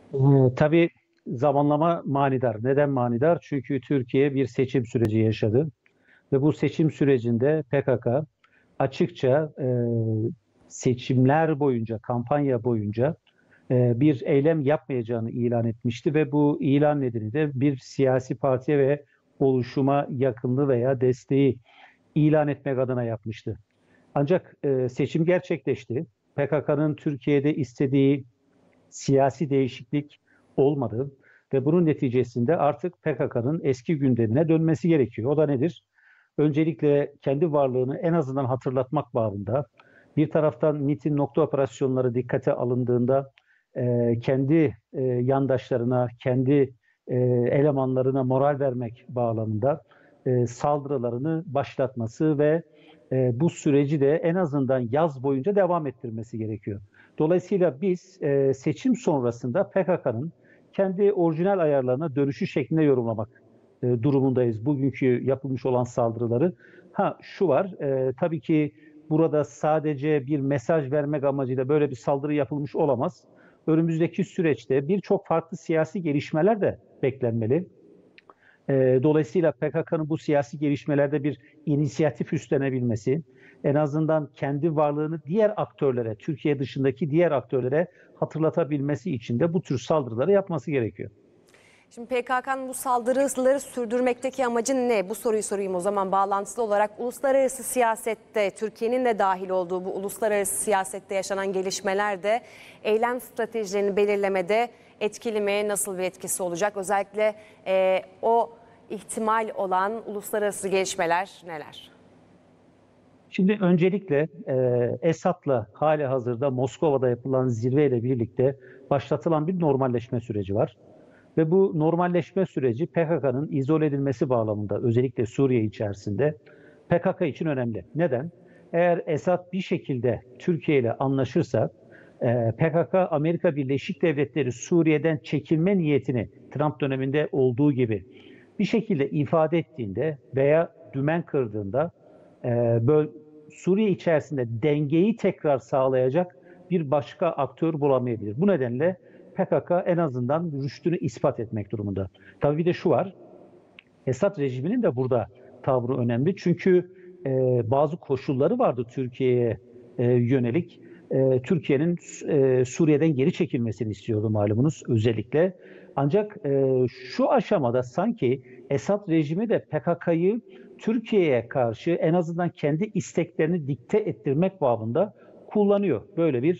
Tabii zamanlama manidar. Neden manidar? Çünkü Türkiye bir seçim süreci yaşadı ve bu seçim sürecinde PKK açıkça seçimler boyunca, kampanya boyunca bir eylem yapmayacağını ilan etmişti ve bu ilan nedeni de bir siyasi partiye ve oluşuma yakınlığı veya desteği ilan etmek adına yapmıştı. Ancak seçim gerçekleşti. PKK'nın Türkiye'de istediği siyasi değişiklik olmadı ve bunun neticesinde artık PKK'nın eski gündemine dönmesi gerekiyor. O da nedir? Öncelikle kendi varlığını en azından hatırlatmak babında, bir taraftan MİT'in nokta operasyonları dikkate alındığında kendi yandaşlarına, kendi elemanlarına moral vermek bağlamında saldırılarını başlatması ve bu süreci de en azından yaz boyunca devam ettirmesi gerekiyor. Dolayısıyla biz seçim sonrasında PKK'nın kendi orijinal ayarlarına dönüşü şeklinde yorumlamak durumundayız. Bugünkü yapılmış olan saldırıları. Ha şu var, tabii ki burada sadece bir mesaj vermek amacıyla böyle bir saldırı yapılmış olamaz. Önümüzdeki süreçte birçok farklı siyasi gelişmeler de beklenmeli. Dolayısıyla PKK'nın bu siyasi gelişmelerde bir inisiyatif üstlenebilmesi, en azından kendi varlığını diğer aktörlere, Türkiye dışındaki diğer aktörlere hatırlatabilmesi için de bu tür saldırıları yapması gerekiyor. Şimdi PKK'nın bu saldırıları sürdürmekteki amacı ne? Bu soruyu sorayım o zaman bağlantılı olarak. Uluslararası siyasette, Türkiye'nin de dahil olduğu bu uluslararası siyasette yaşanan gelişmeler de eylem stratejilerini belirlemede etkili mi? Nasıl bir etkisi olacak? Özellikle o ihtimal olan uluslararası gelişmeler neler? Şimdi öncelikle Esad'la hali hazırda Moskova'da yapılan zirveyle birlikte başlatılan bir normalleşme süreci var. Ve bu normalleşme süreci PKK'nın izole edilmesi bağlamında özellikle Suriye içerisinde PKK için önemli. Neden? Eğer Esad bir şekilde Türkiye ile anlaşırsa PKK Amerika Birleşik Devletleri Suriye'den çekilme niyetini Trump döneminde olduğu gibi bir şekilde ifade ettiğinde veya dümen kırdığında böyle Suriye içerisinde dengeyi tekrar sağlayacak bir başka aktör bulamayabilir. Bu nedenle PKK en azından rüştünü ispat etmek durumunda. Tabii bir de şu var, Esad rejiminin de burada tavrı önemli. Çünkü bazı koşulları vardı Türkiye'ye yönelik. Türkiye'nin Suriye'den geri çekilmesini istiyordu malumunuz özellikle. Ancak şu aşamada sanki Esad rejimi de PKK'yı Türkiye'ye karşı en azından kendi isteklerini dikte ettirmek babında kullanıyor. Böyle bir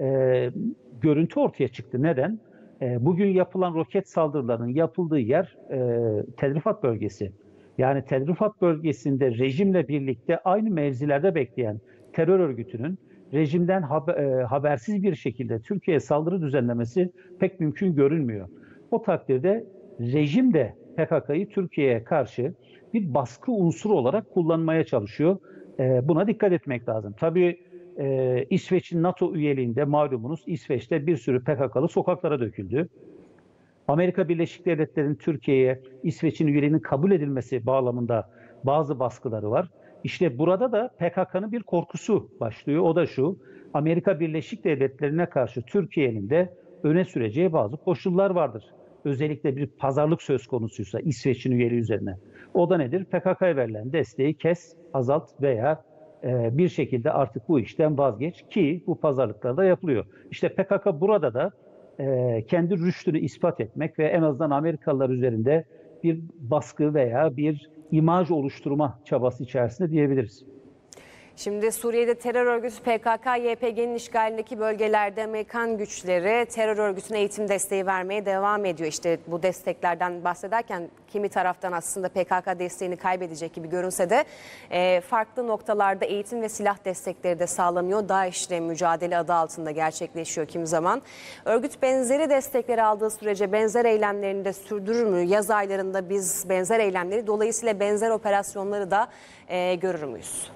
görüntü ortaya çıktı. Neden? Bugün yapılan roket saldırılarının yapıldığı yer Tel Rifat bölgesi. Yani Tel Rifat bölgesinde rejimle birlikte aynı mevzilerde bekleyen terör örgütünün rejimden habersiz bir şekilde Türkiye'ye saldırı düzenlemesi pek mümkün görünmüyor. O takdirde rejim de PKK'yı Türkiye'ye karşı bir baskı unsuru olarak kullanmaya çalışıyor. Buna dikkat etmek lazım. Tabii İsveç'in NATO üyeliğinde malumunuz İsveç'te bir sürü PKK'lı sokaklara döküldü. Amerika Birleşik Devletleri'nin Türkiye'ye İsveç'in üyeliğinin kabul edilmesi bağlamında bazı baskıları var. İşte burada da PKK'nın bir korkusu başlıyor. O da şu, Amerika Birleşik Devletleri'ne karşı Türkiye'nin de öne süreceği bazı koşullar vardır. Özellikle bir pazarlık söz konusuysa İsveç'in üyeliği üzerine. O da nedir? PKK'ya verilen desteği kes, azalt veya bir şekilde artık bu işten vazgeç ki bu pazarlıklarda yapılıyor. İşte PKK burada da kendi rüştünü ispat etmek ve en azından Amerikalılar üzerinde bir baskı veya bir imaj oluşturma çabası içerisinde diyebiliriz. Şimdi Suriye'de terör örgütü PKK, YPG'nin işgalindeki bölgelerde Amerikan güçleri terör örgütüne eğitim desteği vermeye devam ediyor. İşte bu desteklerden bahsederken kimi taraftan aslında PKK desteğini kaybedecek gibi görünse de farklı noktalarda eğitim ve silah destekleri de sağlanıyor. DAEŞ'le mücadele adı altında gerçekleşiyor kimi zaman. Örgüt benzeri destekleri aldığı sürece benzer eylemlerini de sürdürür mü? Yaz aylarında biz benzer eylemleri dolayısıyla benzer operasyonları da görür müyüz?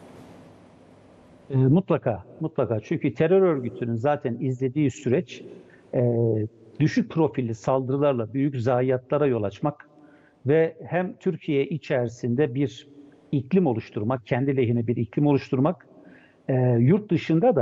Mutlaka, mutlaka. Çünkü terör örgütünün zaten izlediği süreç e, düşük profilli saldırılarla büyük zayiatlara yol açmak ve hem Türkiye içerisinde bir iklim oluşturmak, kendi lehine bir iklim oluşturmak, yurt dışında da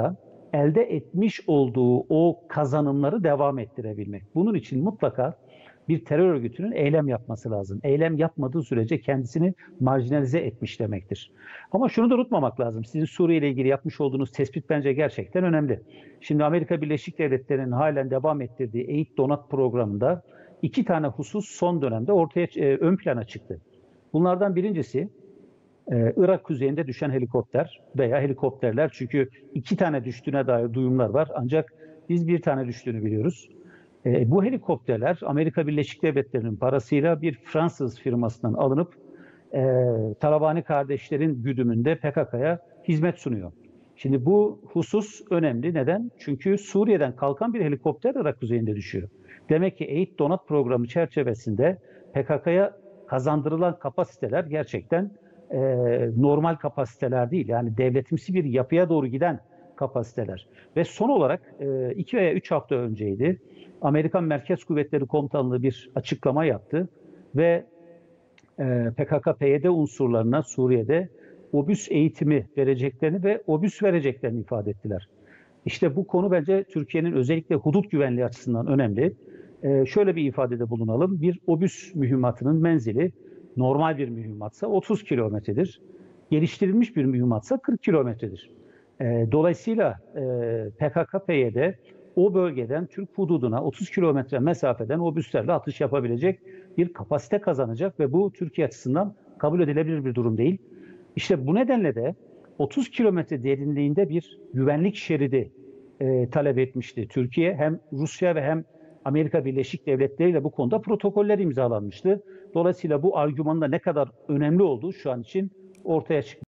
elde etmiş olduğu o kazanımları devam ettirebilmek. Bunun için mutlaka bir terör örgütünün eylem yapması lazım. Eylem yapmadığı sürece kendisini marjinalize etmiş demektir. Ama şunu da unutmamak lazım. Sizin Suriye ile ilgili yapmış olduğunuz tespit bence gerçekten önemli. Şimdi Amerika Birleşik Devletleri'nin halen devam ettirdiği Eğit Donat programında 2 tane husus son dönemde ön plana çıktı. Bunlardan birincisi Irak kuzeyinde düşen helikopter veya helikopterler. Çünkü 2 tane düştüğüne dair duyumlar var. Ancak biz 1 tane düştüğünü biliyoruz. Bu helikopterler Amerika Birleşik Devletleri'nin parasıyla bir Fransız firmasından alınıp Talabani kardeşlerin güdümünde PKK'ya hizmet sunuyor. Şimdi bu husus önemli. Neden? Çünkü Suriye'den kalkan bir helikopter Irak kuzeyinde düşüyor. Demek ki Eğit Donat programı çerçevesinde PKK'ya kazandırılan kapasiteler gerçekten normal kapasiteler değil. Yani devletimsi bir yapıya doğru giden kapasiteler. Ve son olarak 2 veya 3 hafta önceydi. Amerikan Merkez Kuvvetleri Komutanlığı bir açıklama yaptı ve PKK-PYD unsurlarına Suriye'de obüs eğitimi vereceklerini ve obüs vereceklerini ifade ettiler. İşte bu konu bence Türkiye'nin özellikle hudut güvenliği açısından önemli. Şöyle bir ifadede bulunalım. Bir obüs mühimmatının menzili normal bir mühimmatsa 30 kilometredir. Geliştirilmiş bir mühimmatsa 40 kilometredir. Dolayısıyla PKK-PYD o bölgeden Türk hududuna 30 kilometre mesafeden obüslerle atış yapabilecek bir kapasite kazanacak ve bu Türkiye açısından kabul edilebilir bir durum değil. İşte bu nedenle de 30 kilometre derinliğinde bir güvenlik şeridi talep etmişti Türkiye. Hem Rusya ve hem Amerika Birleşik Devletleri ile bu konuda protokoller imzalanmıştı. Dolayısıyla bu argümanın da ne kadar önemli olduğu şu an için ortaya çıktı.